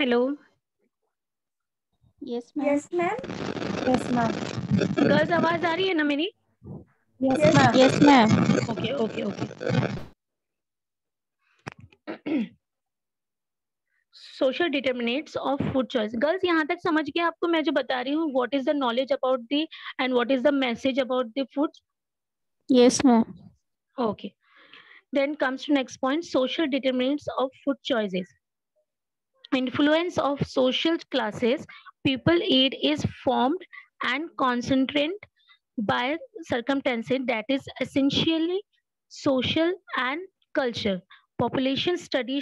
Hello yes ma'am. Yes ma'am. Yes ma'am. Girls, आवाज आ रही है ना मेरी? Yes ma'am. Yes ma'am. Okay okay okay. Social determinants of food choice. Girls, यहाँ तक समझ गए आपको मैं जो बता रही हूँ? What is the knowledge about the and what is the message about the food? Yes ma'am. Okay. Then comes to next point, social determinants of food choices. Influence of social classes people eat is formed and concentrated by circumstances that is essentially social and culture. Population studies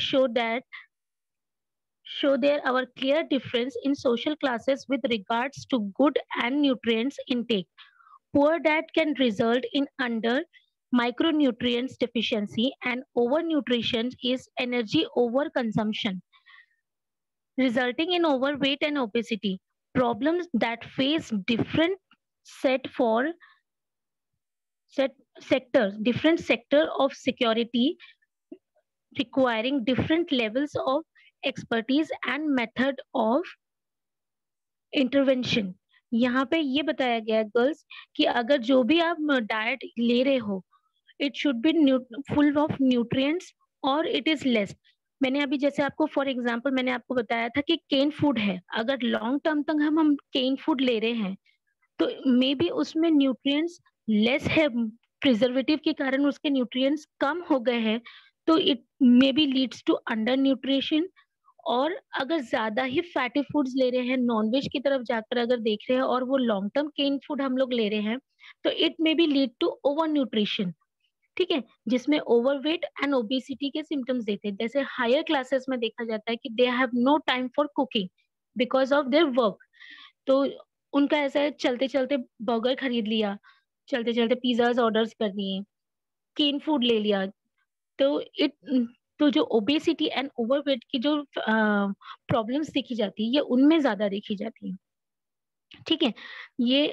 show there are clear difference in social classes with regards to good and nutrients intake. Poor diet can result in under micronutrients deficiency, and overnutrition is energy overconsumption, resulting in overweight and obesity. Problems that face different set for set sectors, different sector of security requiring different levels of expertise and method of intervention. यहाँ पे ये बताया गया है girls कि अगर जो भी आप डाइट ले रहे हो, it should be full of nutrients और इट इज लेस। मैंने अभी जैसे आपको फॉर एग्जांपल मैंने आपको बताया था कि केन फूड है, अगर लॉन्ग टर्म तक हम केन फूड ले रहे हैं तो मे बी उसमें न्यूट्रिएंट्स लेस है, प्रिजर्वेटिव के कारण उसके न्यूट्रिएंट्स कम हो गए हैं, तो it may be leads to under nutrition. और अगर ज्यादा ही फैटी फूड्स ले रहे हैं, नॉनवेज की तरफ जाकर अगर देख रहे हैं और वो लॉन्ग टर्म केन फूड हम लोग ले रहे हैं, तो it may be lead to over nutrition. ठीक है, जिसमें ओवरवेट एंड ओबेसिटी के सिम्टम्स देते हैं। जैसे हायर क्लासेस में देखा जाता है कि they have no time for cooking because of their work, तो उनका ऐसा है चलते चलते बर्गर खरीद लिया, चलते चलते पिज्जाज ऑर्डर्स कर दिए, केन फूड ले लिया, तो इट तो जो ओबेसिटी एंड ओवरवेट की जो प्रॉब्लम्स देखी जाती है ये उनमें ज्यादा देखी जाती है। ठीक है, ये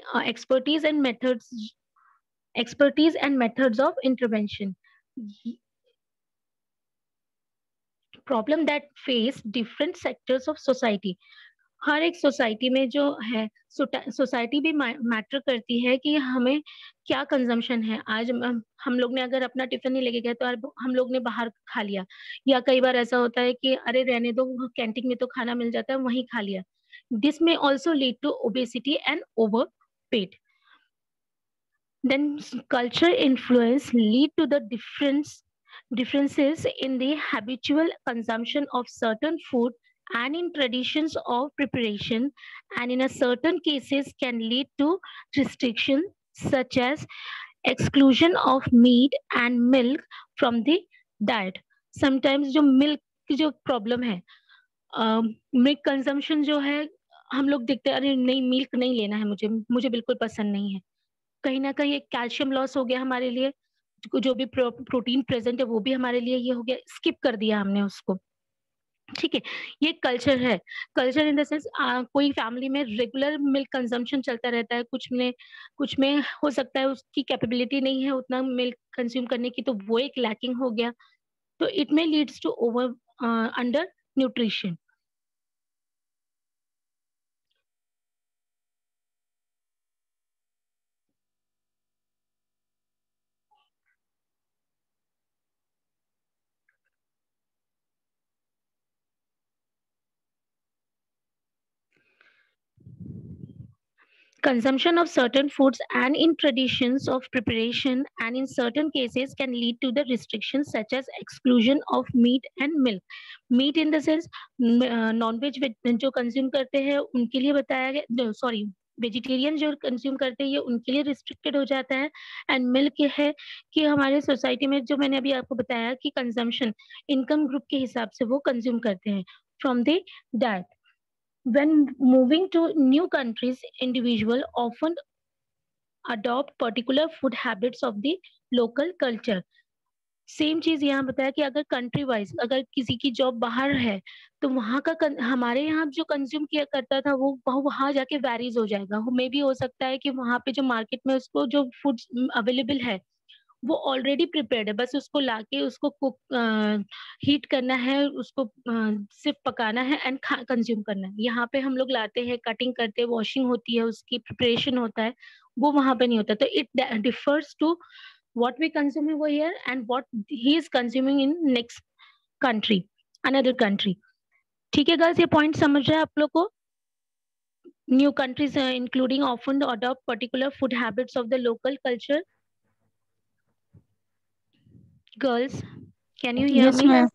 expertise and methods of intervention. Problem that face different sectors of society. हर एक सोसाइटी में जो है, सोसाइटी भी मैटर करती है कि हमें क्या कंजम्पशन है। आज हम लोग ने अगर अपना टिफिन नहीं लेके गए तो हम लोग ने बाहर खा लिया, या कई बार ऐसा होता है कि अरे रहने दो, कैंटीन में तो खाना मिल जाता है, वहीं खा लिया। दिस में also lead to obesity and over weight. Then culture influence lead to the differences in the habitual consumption of certain food and in traditions of preparation, and in a certain cases can lead to restriction such as exclusion of meat and milk from the diet. Sometimes जो milk की जो problem है, milk consumption जो है, हम लोग देखते हैं अरे नहीं मिल्क नहीं लेना है, मुझे बिल्कुल पसंद नहीं है। कहीं ना कहीं एक कैल्शियम लॉस हो गया हमारे लिए, जो भी प्रोटीन प्रेजेंट है वो भी हमारे लिए ये हो गया, स्किप कर दिया हमने उसको। ठीक है, ये कल्चर है। कल्चर इन द सेंस कोई फैमिली में रेगुलर मिल्क कंजम्पशन चलता रहता है, कुछ में हो सकता है उसकी कैपेबिलिटी नहीं है उतना मिल्क कंज्यूम करने की, तो वो एक लैकिंग हो गया, तो it may leads to over under nutrition. Consumption of certain foods and in traditions of preparation and in certain cases can lead to the restrictions such as exclusion of meat and milk. Meat in the sense non-veg जो consume करते हैं उनके लिए बताया गया, sorry vegetarian जो consume करते हैं ये उनके लिए रिस्ट्रिक्टेड हो जाता है। एंड मिल्क ये है कि हमारे सोसाइटी में जो मैंने अभी आपको बताया कि कंजम्पशन इनकम ग्रुप के हिसाब से वो कंज्यूम करते हैं from the diet. When moving to new countries, individuals often adopt particular food habits of the local culture. Same चीज यहाँ बताया कि अगर कंट्री वाइज अगर किसी की जॉब बाहर है तो वहाँ का हमारे यहाँ जो कंज्यूम किया करता था वो वहाँ जाके वैरीज हो जाएगा। मे भी हो सकता है कि वहाँ पे जो मार्केट में उसको जो फूड अवेलेबल है वो ऑलरेडी प्रिपेयर्ड है, बस उसको लाके उसको कुक हीट करना है, उसको सिर्फ पकाना है एंड कंज्यूम करना है। यहाँ पे हम लोग लाते हैं, कटिंग करते हैं, वॉशिंग होती है, उसकी प्रिपरेशन होता है, वो वहां पे नहीं होता। तो it differs to what we consume over here and what he is consuming in next country, another country. ठीक है गर्ल्स, ये पॉइंट समझ रहे हैं आप लोग को? New countries including often adopt particular food habits of the local culture. Girls, can you hear Yes, me? ma'am.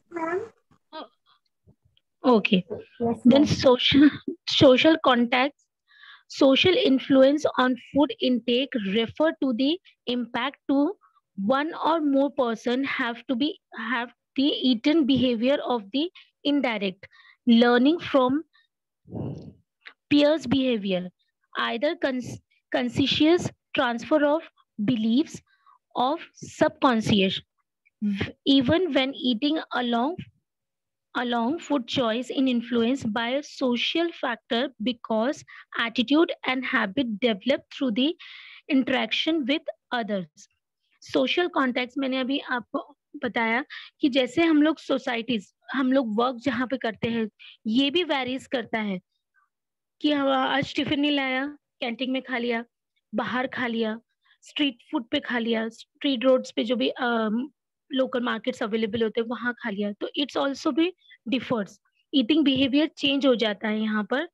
Okay. Yes, Then ma'am. social context, social influence on food intake refer to the impact to one or more person have the eaten behavior of the indirect learning from peers behavior, either conscious transfer of beliefs of subconscious. Even when eating along food choice in influenced by a social factor because attitude and habit develop through the interaction with others. Social context मैंने अभी आपको बताया कि जैसे हम लोग societies, हम लोग वर्क जहाँ पे करते हैं, ये भी वेरीज करता है कि हम आज टिफिन नहीं लाया, कैंटीन में खा लिया, बाहर खा लिया, स्ट्रीट फूड पे खा लिया, स्ट्रीट रोड्स पे जो भी लोकल मार्केट्स अवेलेबल होते हैं वहां खा लिया। तो इट्स ऑल्सो भी डिफर्स, ईटिंग बिहेवियर चेंज हो जाता है यहाँ पर।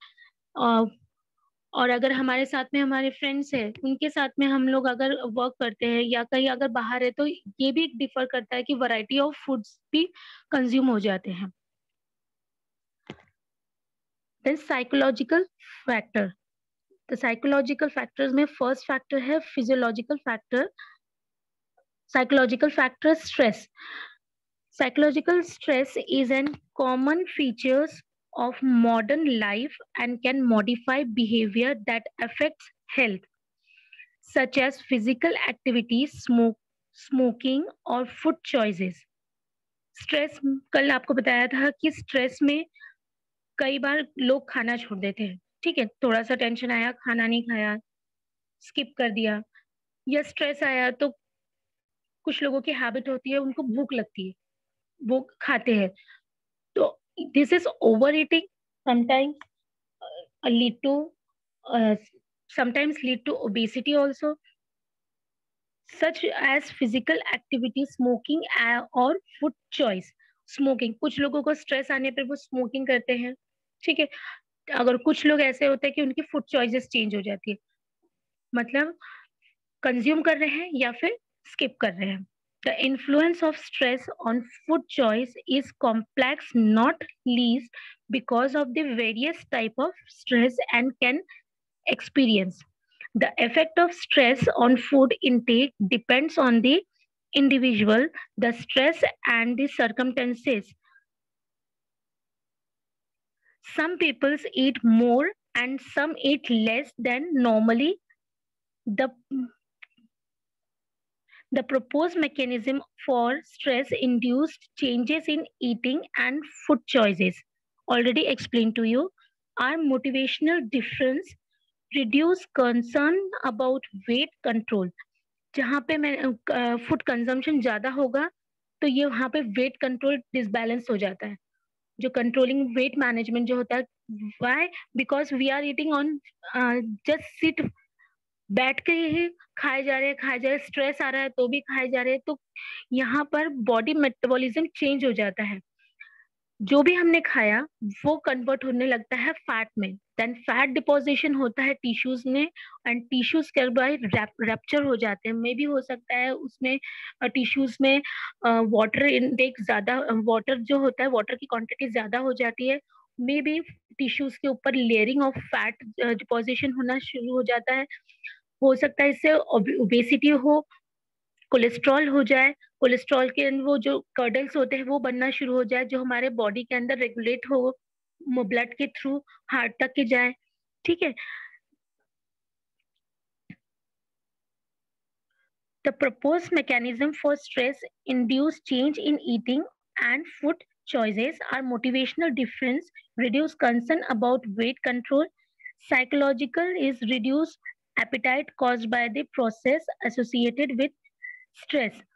और अगर हमारे साथ में हमारे फ्रेंड्स हैं, उनके साथ में हम लोग अगर वर्क करते हैं या कहीं अगर बाहर है, तो ये भी डिफर करता है कि वैरायटी ऑफ फूड्स भी कंज्यूम हो जाते हैं। देन साइकोलॉजिकल फैक्टर, तो साइकोलॉजिकल फैक्टर्स में फर्स्ट फैक्टर है physiological factor. Psychological factor stress, psychological stress is a common features of modern life and can modify behavior that affects health, such as physical activities, smoking or food choices. Stress, कल आपको बताया था कि stress में कई बार लोग खाना छोड़ देते हैं। ठीक है, थोड़ा सा टेंशन आया, खाना नहीं खाया, स्किप कर दिया, या स्ट्रेस आया तो कुछ लोगों की हैबिट होती है, उनको भूख लगती है, वो खाते हैं। तो this is overeating sometimes lead to uh, sometimes lead to obesity also, such as physical activity, smoking or food choice. Smoking, कुछ लोगों को स्ट्रेस आने पर वो स्मोकिंग करते हैं। ठीक है, अगर कुछ लोग ऐसे होते हैं कि उनकी फूड चॉइसेस चेंज हो जाती है, मतलब कंज्यूम कर रहे हैं या फिर स्किप कर रहे हैं। The influence of stress on food choice is complex, not least because of the various type of stress and can experience. The effect of stress on food intake depends on the individual, the stress and the circumstances. Some people eat more and some eat less than normally. The proposed mechanism for stress-induced changes in eating and food choices, already explained to you, are motivational difference, reduce concern about weight control. जहाँ पे मैं food consumption ज्यादा होगा तो ये वहाँ पे weight control disbalance हो जाता है, जो कंट्रोलिंग वेट मैनेजमेंट जो होता है। Why? Because we are eating on just sit, बैठ के ही खाए जा रहे हैं, स्ट्रेस आ रहा है तो भी खाए जा रहे हैं। तो यहाँ पर बॉडी मेटाबॉलिज्म चेंज हो जाता है, जो भी हमने खाया वो कन्वर्ट होने लगता है फैट में, देन फैट डिपोजिशन होता है टिश्यूज में एंड टिश्यूज के बाय रैप्चर हो जाते हैं। मे भी हो सकता है उसमें टिश्यूज में वाटर इनटेक ज्यादा, वाटर जो होता है वाटर की क्वांटिटी ज्यादा हो जाती है। मे बी टिश्यूज के ऊपर लेयरिंग ऑफ फैट डिपोजिशन होना शुरू हो जाता है। हो सकता है इससे ओबेसिटी हो, कोलेस्ट्रॉल हो जाए, कोलेस्ट्रॉल के वो जो कर्डल्स होते हैं वो बनना शुरू हो जाए, जो हमारे बॉडी के अंदर रेगुलेट हो, ब्लड के थ्रू हार्ट तक के जाए। ठीक है, the proposed mechanism for stress induced change in eating and food choices are motivational difference, reduce concern about weight control, psychological is reduce appetite caused by the process associated with stress,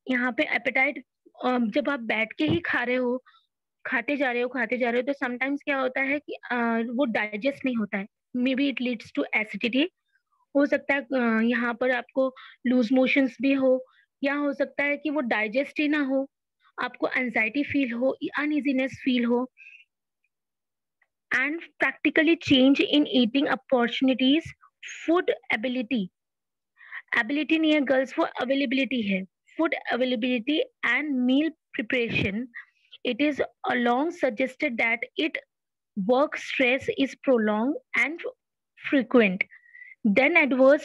यहाँ पे apatite जब आप बैठ के ही खा रहे हो, खाते जा रहे हो, तो समटाइम्स क्या होता है कि वो डाइजेस्ट नहीं होता है, may be it leads to acidity. हो सकता है यहाँ पर आपको लूज मोशंस भी हो, या हो सकता है कि वो डाइजेस्ट ही ना हो, आपको एंजाइटी फील हो, अनइजीनेस फील हो, and practically change in eating opportunities, food ability. Ability नहीं है गर्ल्स, वो अवेलेबिलिटी है। Food availability and meal preparation, it is along suggested that it work stress is prolonged and frequent, then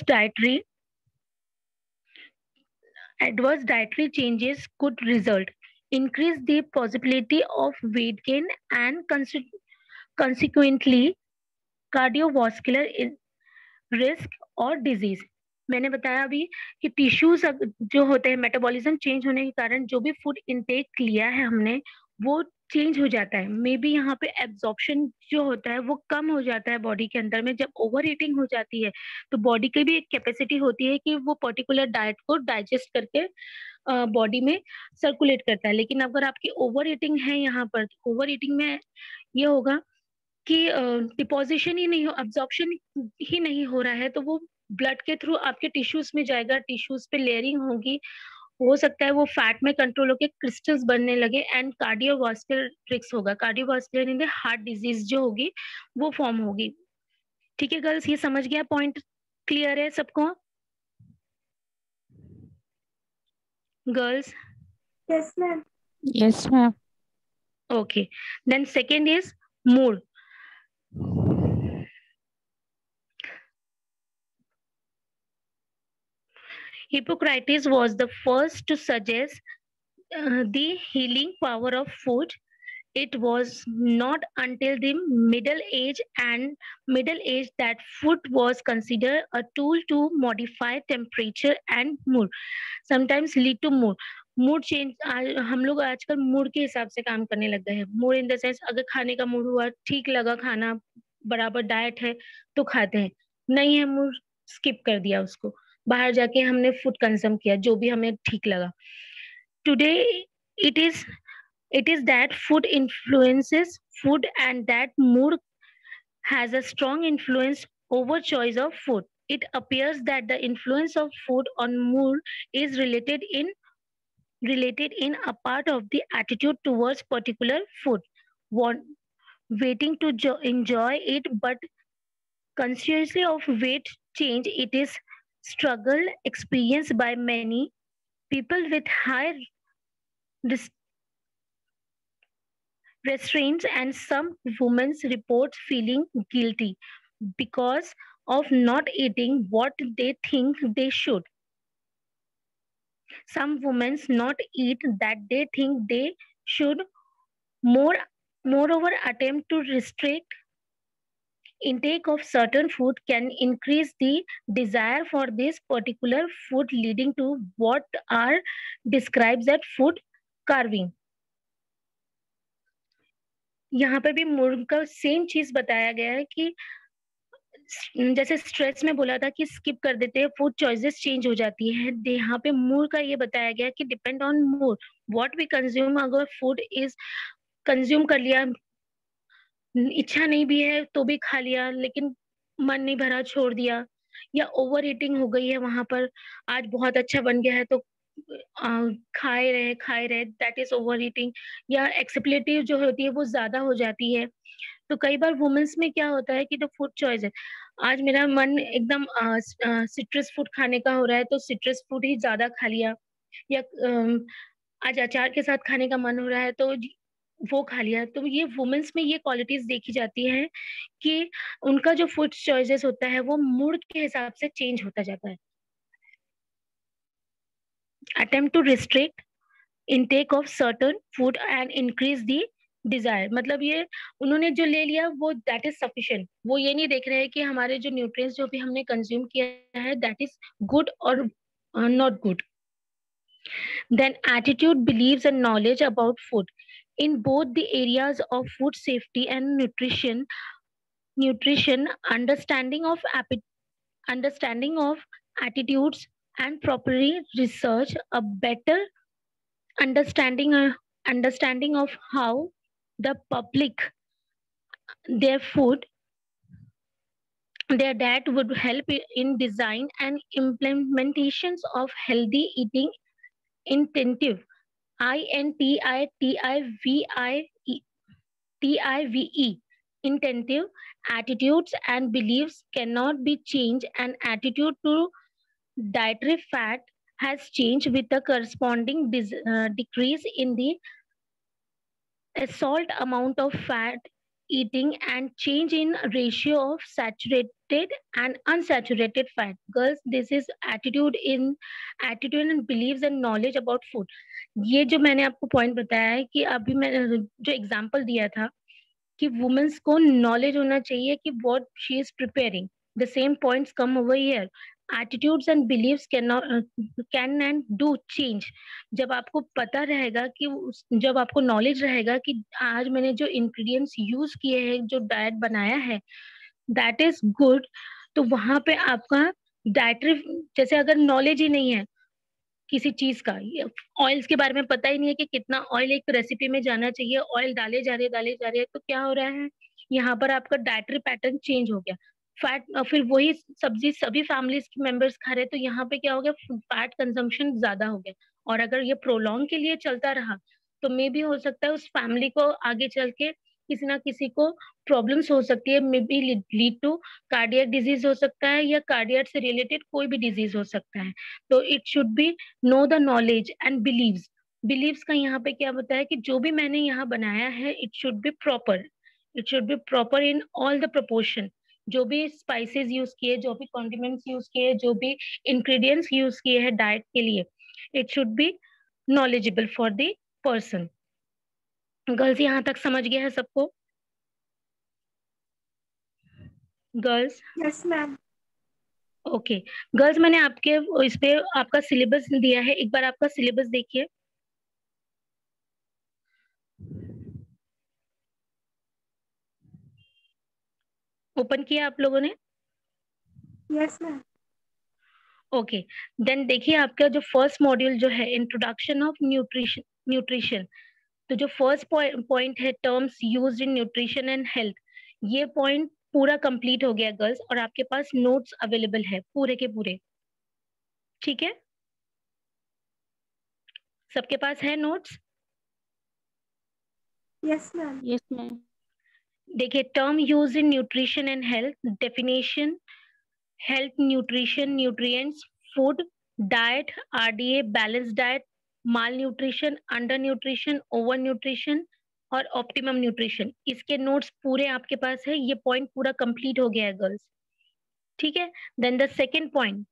adverse dietary changes could result, increase the possibility of weight gain and consequently cardiovascular risk और disease. मैंने बताया अभी कि tissues जो होते हैं, metabolism change होने के कारण जो भी फूड इनटेक लिया है हमने, वो चेंज हो जाता है। मे बी यहाँ पे एब्जॉर्प्शन जो होता है वो कम हो जाता है बॉडी के अंदर में। जब ओवर ईटिंग हो जाती है तो बॉडी की भी एक कैपेसिटी होती है कि वो पर्टिकुलर डाइट को डाइजेस्ट करके बॉडी में सर्कुलेट करता है। लेकिन अगर आपकी ओवर ईटिंग है यहाँ पर, ओवर ईटिंग में ये होगा कि डिपोजिशन ही नहीं हो, अब्जॉर्प्शन ही नहीं हो रहा है, तो वो ब्लड के थ्रू आपके टिश्यूज में जाएगा, टिश्यूज पे लेयरिंग होगी, हो सकता है वो फैट में कंट्रोल होकर क्रिस्टल्स बनने लगे एंड कार्डियोवास्कुलर रिस्क होगा। कार्डियोवास्कुलर इन हार्ट डिजीज जो होगी वो फॉर्म होगी। ठीक है गर्ल्स, ये समझ गया पॉइंट? क्लियर है सबको girls? Yes ma'am. Yes, ma'am. Okay, then second is mood. Hippocrates was the first to suggest the healing power of food. It was not until the middle age that food was considered a tool to modify temperature and mood, sometimes lead to mood change. हम लोग आजकल mood के हिसाब से काम करने लग गए हैं। मूड इन द सेंस, अगर खाने का मूड हुआ, ठीक लगा खाना, बराबर डाइट है तो खाते हैं, नहीं है मूड, स्किप कर दिया उसको, बाहर जाके हमने फूड कंज्यूम किया जो भी हमें ठीक लगा। Today it is it is that food influences food and that mood has a strong influence over choice of food. It appears that the influence of food on mood is related in a part of the attitude towards particular food, want, waiting to enjoy it, but consciously of weight change. It is struggle experienced by many people with high restraints, and some women report feeling guilty because of not eating what they think they should. Some women not eat that they think they should. More, moreover, attempt to restrict intake of certain food can increase the desire for this particular food, leading to what are described as food carving. यहाँ पे भी mood का same चीज बताया गया है कि जैसे स्ट्रेस में बोला था कि स्किप कर देते हैं, फूड चॉइसेस चेंज हो जाती है, यहाँ पे मूड का ये बताया गया कि depend on mood what we consume. अगर फूड इज कंज्यूम कर लिया, इच्छा नहीं भी है तो भी खा लिया, लेकिन मन नहीं भरा छोड़ दिया, या ओवर ईटिंग हो गई है वहां पर, आज बहुत अच्छा बन गया है तो खाए रहे, दैट इज ओवर ईटिंग। या एक्सप्लेटिव जो होती है वो ज्यादा हो जाती है। तो कई बार वुमेन्स में क्या होता है कि जो फूड चॉइस है, आज मेरा मन एकदम सिट्रस फूड खाने का हो रहा है तो सिट्रस फूड ही ज्यादा खा लिया, या आज अचार के साथ खाने का मन हो रहा है तो वो खा लिया। तो ये वुमेन्स में ये क्वालिटीज देखी जाती है कि उनका जो फूड चॉइसेस होता है वो मूड के हिसाब से चेंज होता जाता है। Attempt to restrict intake of certain food and increase the desire, मतलब ये उन्होंने जो ले लिया वो that is sufficient। वो ये नहीं देख रहे हैं कि हमारे जो न्यूट्रिएंट्स जो भी हमने कंज्यूम किया है that is good or not good। Then attitude, beliefs and knowledge about food in both the areas of food safety and nutrition, understanding of attitudes and properly research a better understanding of how the public their food their diet would help in design and implementations of healthy eating intensive INTITIVE intensive attitudes and beliefs cannot be changed. An attitude to dietary fat has changed with the corresponding decrease in the salt amount of fat eating and change in ratio of saturated and unsaturated fat. Girls, this is attitude and beliefs and knowledge about food. ये जो मैंने आपको point बताया है कि अभी मैंने जो एग्जांपल दिया था कि वुमेन्स को नॉलेज होना चाहिए कि what she is preparing. The same points come over here. Attitudes and believes can and do change. जब आपको पता रहेगा कि जब आपको नॉलेज रहेगा कि आज मैंने जो इंग्रेडिएंट्स यूज किए हैं, जो डाइट बनाया है, दैट इज गुड. तो वहां पे आपका डाइटरी, जैसे अगर नॉलेज ही नहीं है किसी चीज का, ऑयल्स के बारे में पता ही नहीं है कि कितना ऑयल एक रेसिपी में जाना चाहिए, ऑयल डाले जा रहे हैं, तो क्या हो रहा है, यहाँ पर आपका डाइटरी पैटर्न चेंज हो गया. फैट, फिर वही सब्जी सभी फैमिलीज के मेंबर्स खा रहे, तो यहाँ पे क्या हो गया, फैट कंजम्पशन ज्यादा हो गया. और अगर ये प्रोलॉन्ग के लिए चलता रहा तो मे भी हो सकता है उस फैमिली को आगे चल के किसी ना किसी को प्रॉब्लम्स हो सकती है. May be lead to cardiac disease हो सकता है, या कार्डियक से रिलेटेड कोई भी डिजीज हो सकता है. तो it should be know the knowledge and believes. Believes का यहाँ पे क्या बताया कि जो भी मैंने यहाँ बनाया है it should be proper. It should be proper in all the proportion. जो भी स्पाइसेस यूज किए, जो भी कॉन्डिमेंट्स यूज किए, जो भी इंग्रेडिएंट्स यूज किए हैं डाइट के लिए, it should be knowledgeable for the person. Girls यहाँ तक समझ गया है सबको? Girls? Yes ma'am. Okay girls, मैंने आपके इस पे आपका सिलेबस दिया है, एक बार आपका सिलेबस देखिए. ओपन किया आप लोगों ने? Yes ma'am. ओके देन देखिए, आपका जो फर्स्ट मॉड्यूल जो है इंट्रोडक्शन ऑफ न्यूट्रिशन, तो जो फर्स्ट पॉइंट है terms used in nutrition and health, ये पॉइंट पूरा कंप्लीट हो गया गर्ल्स, और आपके पास नोट्स अवेलेबल है पूरे के पूरे. ठीक है, सबके पास है notes? Yes ma'am. Yes ma'am. देखिए, term use in nutrition and health, definition, health, nutrition, nutrients, food, diet, RDA, balance diet, malnutrition, undernutrition, overnutrition और ऑप्टिमम न्यूट्रिशन. इसके नोट्स पूरे आपके पास है. ये पॉइंट पूरा कंप्लीट हो गया है गर्ल्स. ठीक है, then the second point,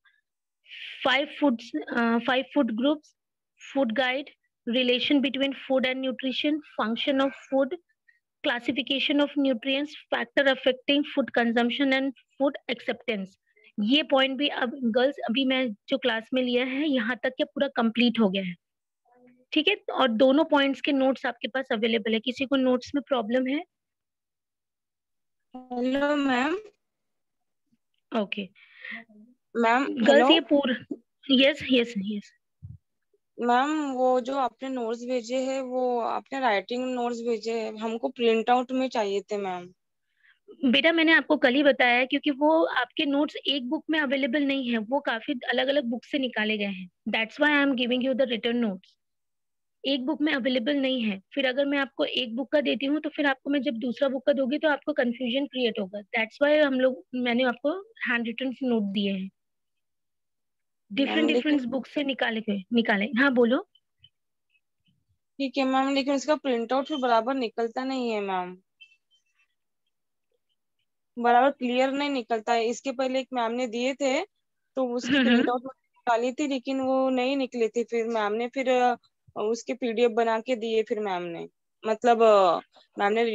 5 food groups, food guide, relation between food and nutrition, function of food, classification of nutrients, factor affecting food consumption and food acceptance. ये पॉइंट भी अब गर्ल्स अभी मैं जो क्लास में लिया है यहाँ तक के पूरा कंप्लीट हो गया है. ठीक है, और दोनों पॉइंट्स के नोट्स आपके पास अवेलेबल है. किसी को नोट्स में प्रॉब्लम है? Hello ma'am. Okay ma'am girls, hello ये पूरा, यस यस यस. मैम, वो जो आपने नोट्स भेजे हैं वो आपने राइटिंग नोट्स भेजे हैं, हमको प्रिंट आउट में चाहिए थे मैम. बेटा मैंने आपको कल ही बताया है, क्योंकि वो आपके नोट्स एक बुक में अवेलेबल नहीं है, वो काफी अलग अलग बुक से निकाले गए हैं. That's why I am giving you the return notes. एक बुक में अवेलेबल नहीं है. फिर अगर मैं आपको एक बुक का देती हूँ तो फिर आपको मैं जब दूसरा बुक का दूंगी तो आपको कंफ्यूजन क्रिएट होगा. दैट्स व्हाई मैंने आपको हैंड रिटन नोट दिए हैं, डिफरेंट मैम लेकिन डिफरेंट बुक से निकाले. हाँ बोलो. ठीक है मैम, लेकिन उसका प्रिंट आउट फिर बराबर निकलता नहीं है मैम, बराबर क्लियर नहीं निकलता है. इसके पहले एक मैम ने दिए थे तो उसकी प्रिंट हम्म. आउट निकाली थी, लेकिन वो नहीं निकले थे. फिर मैम ने फिर उसके पीडीएफ बना के दिए. फिर मैम ने मतलब मैम ने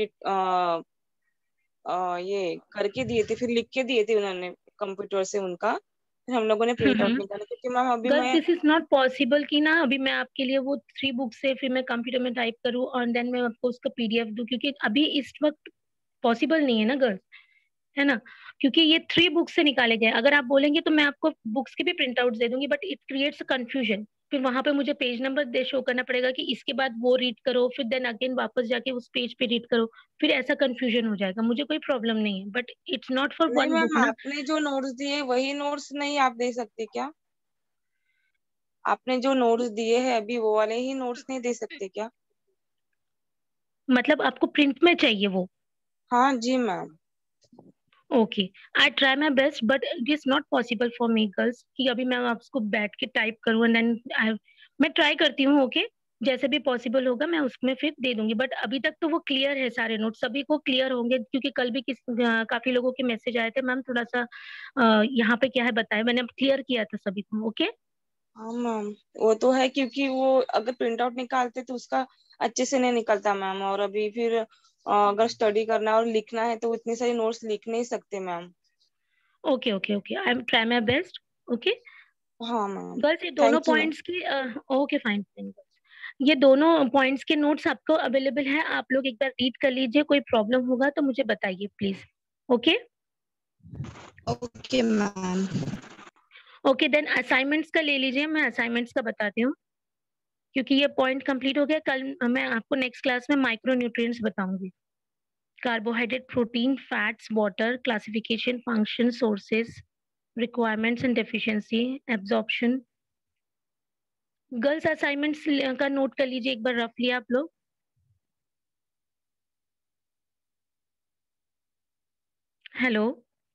ये करके दिए थे, फिर लिख के दिए थे उन्होंने कंप्यूटर से उनका. फिर हम लोगों ने प्रिंट आउट हम्म. निकाला, क्योंकि मैम अभी गर्ल्स, मैं दिस इज नॉट पॉसिबल कि ना अभी मैं आपके लिए वो 3 बुक से फिर मैं कंप्यूटर में टाइप करूँ और देन मैं आपको उसका पीडीएफ दूं, क्योंकि अभी इस वक्त पॉसिबल नहीं है ना गर्ल्स, है ना. क्योंकि ये 3 बुक्स से निकाले गए. अगर आप बोलेंगे तो मैं आपको बुक्स के भी प्रिंट आउट दे दूंगी, बट इट क्रिएट्स कंफ्यूजन. फिर वहां पे मुझे पेज नंबर दे शो करना पड़ेगा कि इसके बाद वो रीड करो, फिर देन अगेन वापस जाके उस पेज पे रीड करो, फिर ऐसा कंफ्यूजन हो जाएगा। मुझे कोई प्रॉब्लम नहीं है, बट इट्स नॉट फॉर नहीं वन बुक मैम, ना। आपने जो नोट्स दिए वही नोट्स नहीं आप दे सकते क्या? आपने जो नोट्स दिए हैं अभी वो वाले ही नोट्स नहीं दे सकते क्या? मतलब आपको प्रिंट में चाहिए वो? हाँ जी ma'am. Okay, I try my best but it is not possible for me girls कि अभी मैं आपको बैठ के टाइप करूँ एंड देन मैं ट्राई करती हूँ। ओके, जैसे भी पॉसिबल होगा मैं उसमें फिर दे दूंगी, बट अभी तक तो वो क्लियर है, सारे नोट सभी को क्लियर होंगे, क्योंकि कल भी काफी लोगों के मैसेज आए थे, मैम थोड़ा सा यहाँ पे क्या है बताए, मैंने क्लियर किया था सभी को। ओके हाँ मैम, वो तो है क्योंकि वो अगर प्रिंट आउट निकालते तो उसका अच्छे से नहीं निकलता मैम। और अभी फिर अगर स्टडी करना है और लिखना है तो इतनी सारी नोट्स लिख नहीं सकते ma'am. Okay okay okay, I am try my best. Okay हाँ मैम। गर्ल्स, ये दोनों थैंक यू मैम। पॉइंट्स की ओके फाइन फाइन, ये दोनों पॉइंट्स के नोट्स आपको अवेलेबल है, आप लोग एक बार रीड कर लीजिए, कोई प्रॉब्लम होगा तो मुझे बताइए please. Okay okay ma'am. Okay, then assignments का ले लीजिए, मैं असाइनमेंट्स का बताती हूँ, क्योंकि ये पॉइंट कंप्लीट हो गया। कल मैं आपको नेक्स्ट क्लास में माइक्रो न्यूट्रिएंट्स बताऊंगी। Carbohydrate, protein, fats, water, classification, function, sources, requirements and deficiency, absorption. Girls assignments का नोट कर लीजिए एक बार रफली आप लोग। Hello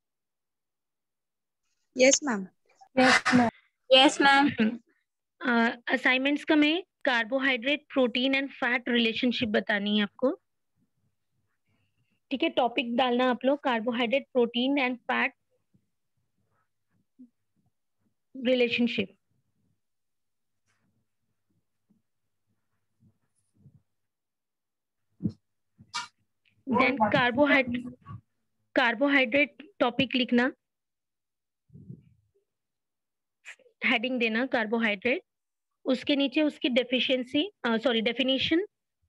yes ma'am. Yes ma'am. Assignments का में carbohydrate, protein and fat relationship बतानी है आपको। ठीक है, टॉपिक डालना आप लोग, carbohydrate, protein and fat relationship. Then carbohydrate topic लिखना, हेडिंग देना कार्बोहाइड्रेट, उसके नीचे उसकी deficiency sorry definition,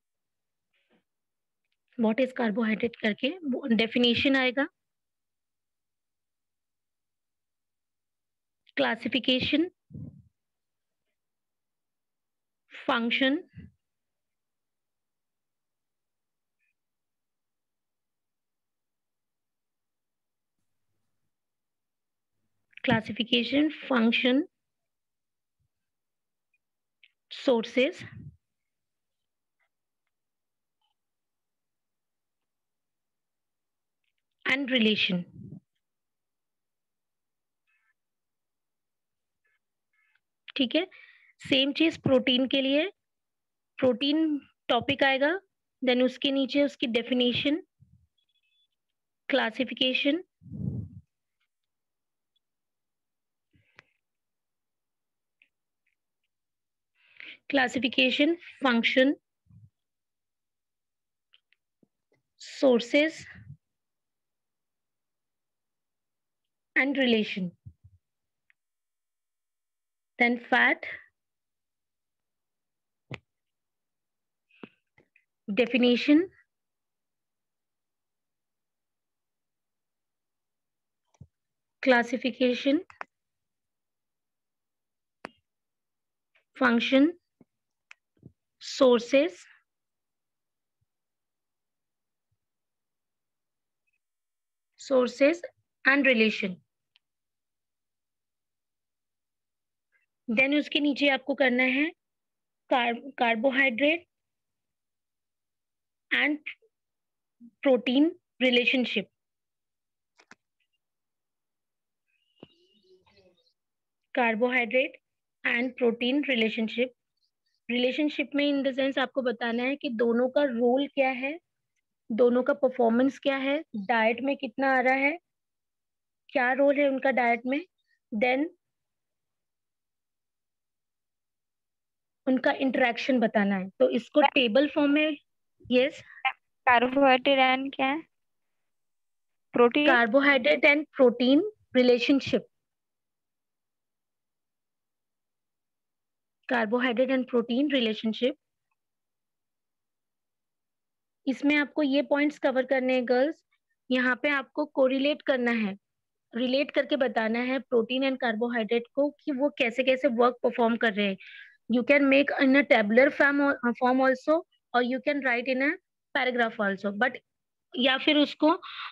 what is carbohydrate करके डेफिनेशन आएगा, classification, function, classification, function, sources, and relation. ठीक है, सेम चीज प्रोटीन के लिए, प्रोटीन टॉपिक आएगा, देन उसके नीचे उसकी definition, classification, classification, function, sources and relation, then fat, definition, classification, function, sources, and relation। देन उसके नीचे आपको करना है carbohydrate and protein relationship. Carbohydrate and protein relationship, relationship में इन द सेंस आपको बताना है कि दोनों का रोल क्या है, दोनों का परफॉर्मेंस क्या है, डाइट में कितना आ रहा है, क्या रोल है उनका डाइट में, देन उनका इंटरेक्शन बताना है। तो इसको टेबल फॉर्म में, यस, कार्बोहाइड्रेट एंड क्या है? Protein. Carbohydrate and protein relationship, carbohydrate and protein relationship. इसमें आपको ये पॉइंट्स कवर करने हैं गर्ल्स, यहाँ पे आपको कोरिलेट करना है, रिलेट करके बताना है प्रोटीन एंड कार्बोहाइड्रेट को कि वो कैसे कैसे वर्क परफॉर्म कर रहे हैं। You can make in a tabular form also, or you can write in a paragraph also. But या फिर उसको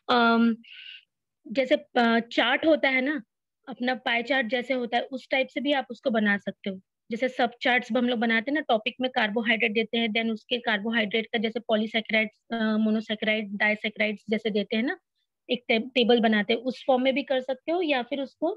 जैसे चार्ट होता है ना, अपना पाई चार्ट जैसे होता है, उस टाइप से भी आप उसको बना सकते हो। जैसे सब चार्ट्स हम लोग बनाते हैं ना, टॉपिक में कार्बोहाइड्रेट देते हैं, देन उसके कार्बोहाइड्रेट का जैसे पॉलीसैकेराइड्स, मोनोसैकेराइड, डाइसैकेराइड्स जैसे देते हैं ना, एक टेबल बनाते हैं, उस फॉर्म में भी कर सकते हो, या फिर उसको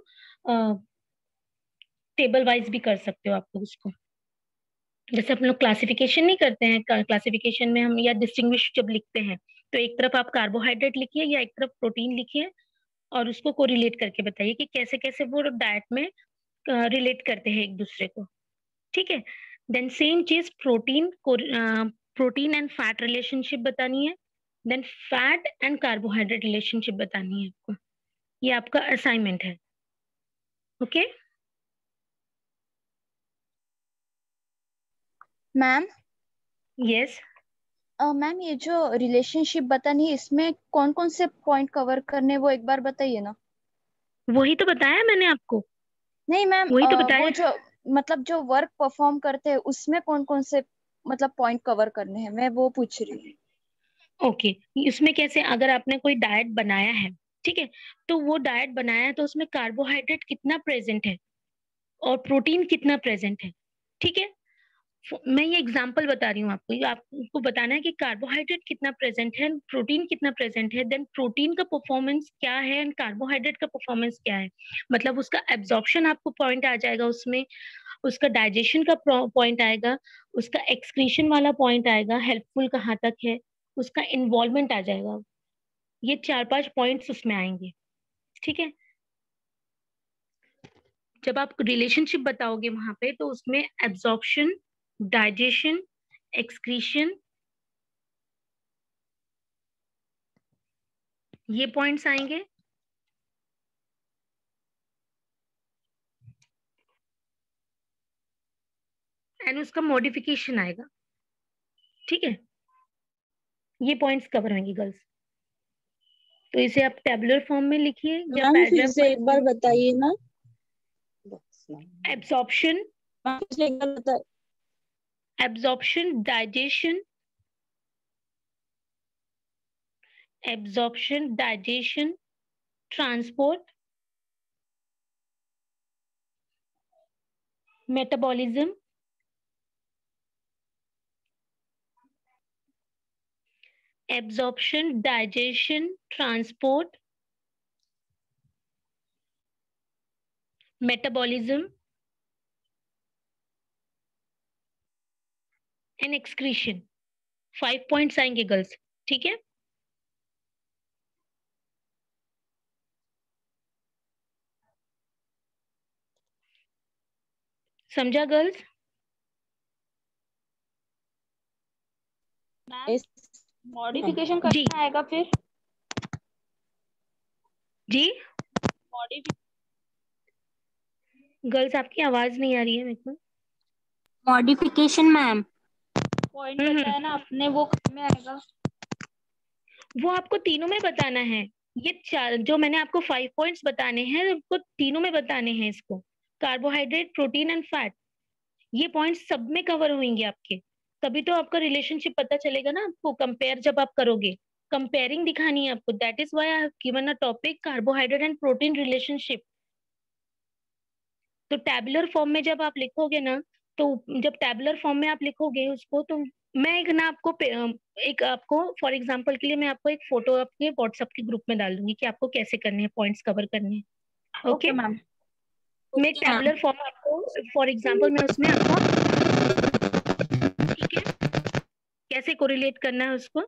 टेबल वाइज भी कर सकते हो आप लोग उसको। जैसे हम लोग क्लासिफिकेशन नहीं करते हैं, क्लासिफिकेशन में हम या डिस्टिंग्विश जब लिखते हैं, तो एक तरफ आप कार्बोहाइड्रेट लिखिए या एक तरफ प्रोटीन लिखिए, और उसको कोरिलेट करके बताइए कि कैसे कैसे वो डाइट में रिलेट करते हैं एक दूसरे को। ठीक है। देन सेम चीज प्रोटीन एंड फैट रिलेशनशिप बतानी है, then fat and carbohydrate relationship बतानी है आपको। ये आपका असाइनमेंट है। Okay ma'am. यस। मैम ये जो रिलेशनशिप बतानी है, इसमें कौन कौन से पॉइंट कवर करने, वो एक बार बताइए ना। वही तो बताया मैंने आपको। नहीं मैम, वही तो वो बताया। जो मतलब जो वर्क परफॉर्म करते हैं उसमें कौन कौन से मतलब पॉइंट कवर करने हैं, मैं वो पूछ रही हूँ। ओके इसमें कैसे, अगर आपने कोई डाइट बनाया है, ठीक है, तो वो डाइट बनाया है तो उसमें कार्बोहाइड्रेट कितना प्रेजेंट है और प्रोटीन कितना प्रेजेंट है। ठीक है। मैं ये एग्जांपल बता रही हूँ आपको, ये आपको बताना है कि कार्बोहाइड्रेट कितना प्रेजेंट है, प्रोटीन कितना प्रेजेंट है, देन प्रोटीन का परफॉर्मेंस क्या है एंड कार्बोहाइड्रेट का परफॉर्मेंस क्या है। मतलब उसका एब्जॉर्प्शन आपको पॉइंट आ जाएगा उसमें, उसका डाइजेशन का पॉइंट आएगा, उसका एक्सक्रीशन वाला पॉइंट आएगा, हेल्पफुल कहाँ तक है, उसका इन्वॉल्वमेंट आ जाएगा। ये 4-5 पॉइंट्स उसमें आएंगे। ठीक है। जब आप रिलेशनशिप बताओगे वहां पे, तो उसमें एब्जॉर्प्शन, डाइजेशन, एक्सक्रीशन, ये पॉइंट्स आएंगे। एंड उसका मॉडिफिकेशन आएगा। ठीक है। ये पॉइंट्स कवर होंगे गर्ल्स। तो इसे आप टेबुलर फॉर्म में लिखिए या मैम फिर पैराग्राफ से एक बार बताइए ना। एब्जॉर्प्शन, मैम फिर से एक बार बता। Absorption, digestion, absorption, digestion, transport, metabolism, absorption, digestion, transport, metabolism and excretion. 5 points आएंगे गर्ल्स। ठीक है। समझा गर्ल्स? मॉडिफिकेशन जी करना आएगा फिर? जी मॉडिफिकेशन गर्ल्स आपकी आवाज नहीं आ रही है मेरे को। मैम पॉइंट बताया ना आपने, वो में आएगा? वो आपको तीनों में बताना है। ये चार जो मैंने आपको 5 पॉइंट्स बताने हैं, आपको तीनों में बताने हैं इसको। कार्बोहाइड्रेट, प्रोटीन एंड फैट, ये पॉइंट्स सब में कवर होंगे आपके। तभी तो आपका रिलेशनशिप पता चलेगा ना आपको, कंपेयर जब आप करोगे, कंपेयरिंग दिखानी है आपको। That is why I have given a topic carbohydrate and protein relationship. तो टैबुलर फॉर्म में जब आप लिखोगे ना, तो जब टैबुलर फॉर्म में आप लिखोगे उसको, तो मैं एक ना आपको एक आपको फॉर एग्जांपल के लिए मैं आपको एक फोटो आपके व्हाट्सएप के ग्रुप में डाल दूंगी कि आपको कैसे करने हैं, पॉइंट्स कवर करने हैं। Okay ma'am. मैं टैबुलर फॉर्म आपको फॉर एग्जांपल मैं उसमें आपको, ठीक है, कैसे कोरिलेट करना है उसको।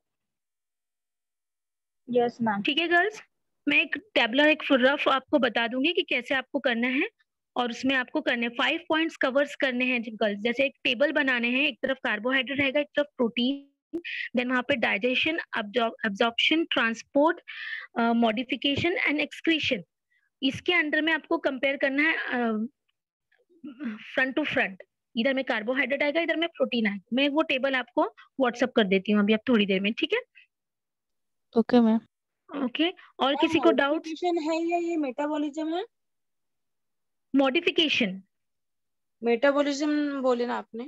Yes ma'am. ठीक है गर्ल्स, मैं एक टैबुलर एक रफ आपको बता दूंगी कि कैसे आपको करना है, और उसमें आपको करने 5 पॉइंट्स कवर्स करने हैं गर्ल्स। जैसे एक टेबल बनाने हैं, एक तरफ कार्बोहाइड्रेट रहेगा, एक तरफ प्रोटीन, देन वहां पे digestion, absorption, transport, modification and excretion. इसके अंडर में आपको कंपेयर करना है फ्रंट टू फ्रंट। इधर में कार्बोहाइड्रेट आएगा, इधर में प्रोटीन आएगा। मैं वो टेबल आपको व्हाट्सअप कर देती हूँ अभी, आप थोड़ी देर में। ठीक है। Okay ma'am. ओके और मैम किसी को डाउट्स? मॉडिफिकेशन है या ये मेटाबॉलिज्म है? मॉडिफिकेशन मेटाबॉलिज्म बोले ना आपने?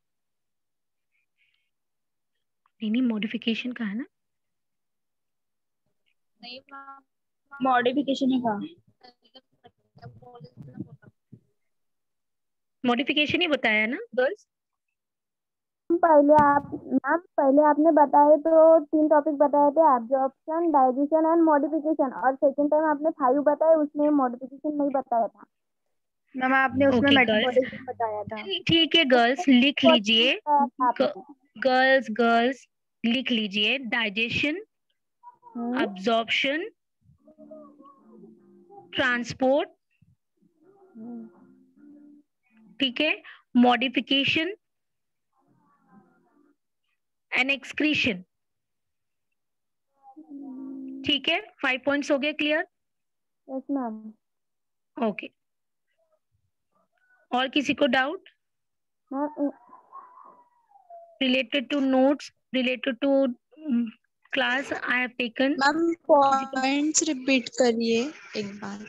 नहीं, मॉडिफिकेशन का है ना? नहीं, मॉडिफिकेशन ही कहा। मॉडिफिकेशन ही बताया ना गर्ल्स? पहले आपने बताए तो 3 टॉपिक बताए थे, एब्जॉर्प्शन, डाइजेशन एंड मॉडिफिकेशन, और सेकंड टाइम आपने 5 बताए, उसमें मॉडिफिकेशन नहीं बताया था। मैम आपने उसमें ओके गर्ल्स, मेटाबॉलिज्म बताया था। ठीक है गर्ल्स, लिख लीजिए। आपने गर्ल्स लिख लीजिए, डाइजेशन, अब्जॉर्प्शन, ट्रांसपोर्ट, ठीक है, मॉडिफिकेशन एंड एक्सक्रीशन। ठीक है, 5 पॉइंट्स हो गए क्लियर? Yes ma'am. ओके, और किसी को doubt related to notes, related to class I have taken? Ma'am points repeat करिए एक बार।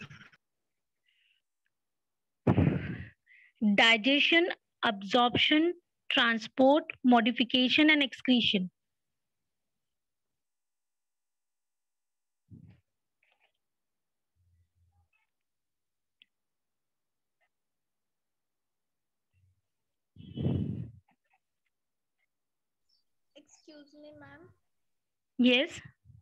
Digestion, absorption, transport, modification and excretion. Excuse me ma'am. Yes.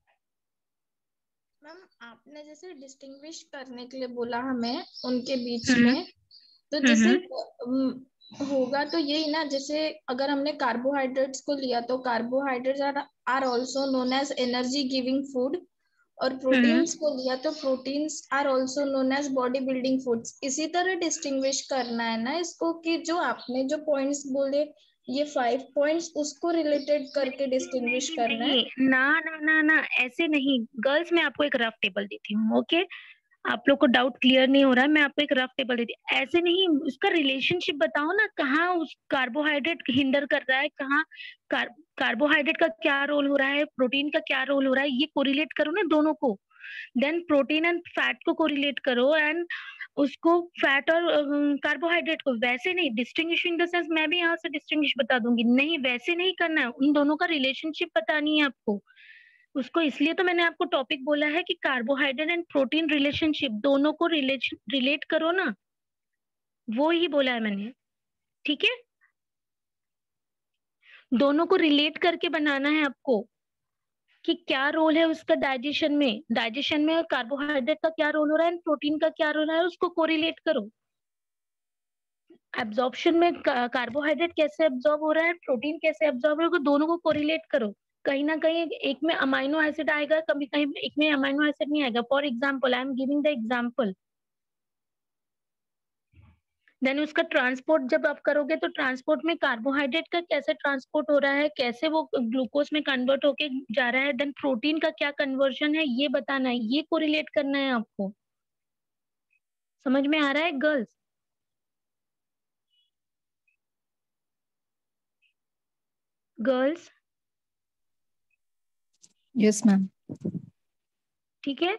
Ma'am आपने जैसे डिस्टिंग्विश करने के लिए बोला हमें उनके बीच में, तो जैसे होगा तो यही ना, जैसे अगर हमने कार्बोहाइड्रेट्स को लिया तो carbohydrates are also known as energy giving food, और प्रोटीन्स को लिया तो proteins are also known as body building foods. इसी तरह डिस्टिंग्विश करना है ना इसको, कि जो आपने जो पॉइंट्स बोले ये 5 पॉइंट्स उसको रिलेटेड करके डिस्टिंग्विश करना है। नहीं, ना ना ना ना, ऐसे नहीं गर्ल्स, मैं आपको एक रफ टेबल देती हूँ। ओके, आप लोग को डाउट क्लियर नहीं हो रहा है, मैं आपको एक रफ टेबल देती हूँ। ऐसे नहीं, उसका रिलेशनशिप बताओ ना, कहाँ उस कार्बोहाइड्रेट हिंडर कर रहा है, कहाँ कार्बोहाइड्रेट का क्या रोल हो रहा है, प्रोटीन का क्या रोल हो रहा है, ये कोरिलेट करो ना दोनों को। देन प्रोटीन एंड फैट को कोरिलेट करो, एंड उसको फैट और कार्बोहाइड्रेट को। वैसे नहीं डिस्टिंग्विशिंग द सेंस मैं भी यहाँ से डिस्टिंग्विश बता दूंगी, नहीं वैसे नहीं करना है, उन दोनों का रिलेशनशिप बतानी है आपको उसको। इसलिए तो मैंने आपको टॉपिक बोला है कि कार्बोहाइड्रेट एंड प्रोटीन रिलेशनशिप, दोनों को रिलेट करो ना, वो ही बोला है मैंने। ठीक है, दोनों को रिलेट करके बनाना है आपको कि क्या रोल है उसका डाइजेशन में कार्बोहाइड्रेट का क्या रोल हो रहा है, प्रोटीन का क्या रोल है, उसको कोरिलेट करो। एब्जॉर्प्शन में कार्बोहाइड्रेट कैसे एब्जॉर्ब हो रहा है, प्रोटीन कैसे एब्जॉर्ब हो रहा है, दोनों को कोरिलेट करो। कहीं ना कहीं एक में अमाइनो एसिड आएगा, कभी कहीं एक में अमाइनो एसिड नहीं आएगा। For example, I am giving the example. Then उसका ट्रांसपोर्ट जब आप करोगे तो ट्रांसपोर्ट में कार्बोहाइड्रेट का कैसे ट्रांसपोर्ट हो रहा है, कैसे वो ग्लूकोज में कन्वर्ट होके जा रहा है, देन प्रोटीन का क्या कन्वर्जन है, ये बताना है, ये कोरिलेट करना है आपको। समझ में आ रहा है गर्ल्स? Girls yes ma'am. ठीक है,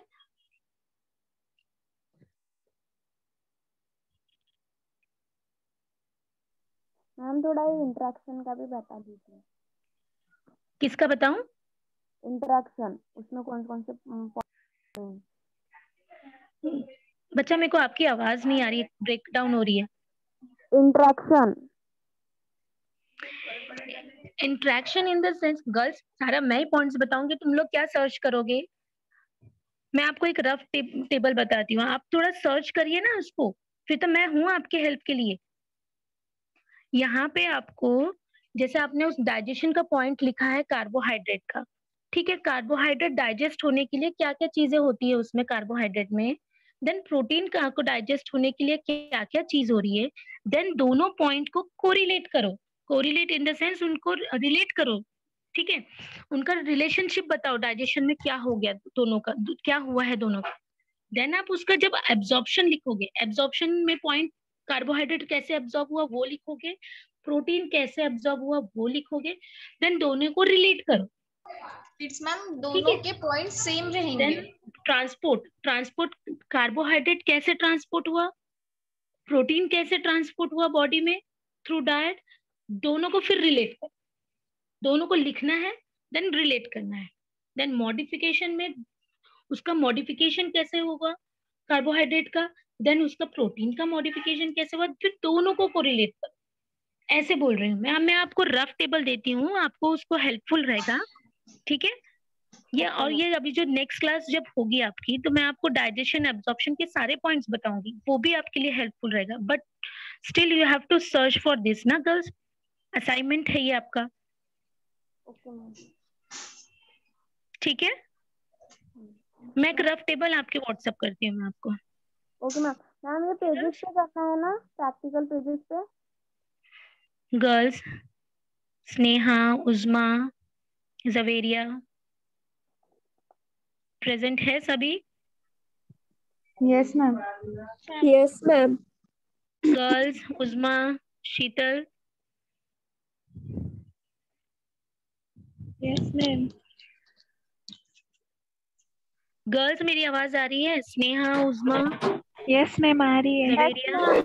मैम थोड़ा इंटरेक्शन का भी बता दीजिए। किसका बताऊं? इंटरेक्शन, उसमें कौन कौन से बच्चा मेरे को आपकी आवाज नहीं आ रही है, ब्रेक डाउन हो रही है। Interaction in the sense girls, सारा मैं ही पॉइंट्स बताऊंगी, तुम लोग क्या सर्च करोगे? मैं आपको एक रफ टेबल बताती हूँ, आप थोड़ा सर्च करिए ना उसको, फिर तो मैं हूं आपके हेल्प के लिए। यहाँ पे आपको, जैसे आपने उस डाइजेशन का पॉइंट लिखा है कार्बोहाइड्रेट का, ठीक है, कार्बोहाइड्रेट डाइजेस्ट होने के लिए क्या क्या चीजें होती है उसमें कार्बोहाइड्रेट में, देन प्रोटीन का को डाइजेस्ट होने के लिए क्या क्या चीज हो रही है, देन दोनों पॉइंट को कोरिलेट करो। कोरिलेट इन द सेंस उनको रिलेट करो, ठीक है, उनका रिलेशनशिप बताओ, डाइजेशन में क्या हो गया दोनों का, क्या हुआ है दोनों का। देन आप उसका जब एब्जॉर्प्शन लिखोगे, एब्जॉर्प्शन में पॉइंट कार्बोहाइड्रेट कैसे एब्जॉर्ब हुआ वो लिखोगे, प्रोटीन कैसे एब्जॉर्ब हुआ वो लिखोगे, देन दोनों को रिलेट करो। इट्स मैम दोनों के पॉइंट सेम रहेंगे। देन ट्रांसपोर्ट कार्बोहाइड्रेट कैसे ट्रांसपोर्ट हुआ, प्रोटीन कैसे ट्रांसपोर्ट हुआ बॉडी में? Through diet. दोनों को फिर रिलेट कर, दोनों को लिखना है, देन रिलेट करना है। देन मॉडिफिकेशन में उसका मॉडिफिकेशन कैसे होगा कार्बोहाइड्रेट का, देन उसका प्रोटीन का मॉडिफिकेशन कैसे हुआ, फिर दोनों को कोरिलेट कर। ऐसे बोल रही हूँ मैं आपको रफ टेबल देती हूँ, आपको उसको हेल्पफुल रहेगा, ठीक है? ये और ये अभी जो नेक्स्ट क्लास जब होगी आपकी, तो मैं आपको डाइजेशन एब्जॉर्प्शन के सारे पॉइंट्स बताऊंगी, वो भी आपके लिए हेल्पफुल रहेगा। But still you have to search for this ना गर्ल्स, असाइनमेंट है ये आपका, ठीक है? मैं एक रफ टेबल आपके व्हाट्सएप करती हूँ मैं आपको। Okay ma'am. मैम ये पेजेस पे करना है ना, प्रैक्टिकल पेजेस पे? गर्ल्स, स्नेहा, उज्मा, जवेरिया प्रेजेंट है सभी? Yes ma'am. Yes ma'am. Girls, Uzma, Sheetal? Yes ma'am. Girls मेरी आवाज आ रही है? स्नेहा, उज्मा, यस मैम आ रही है। जवेरिया?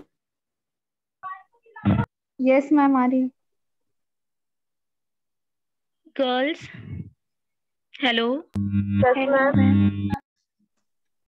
यस मैम आ रही है। Girls, hello? Yes ma'am.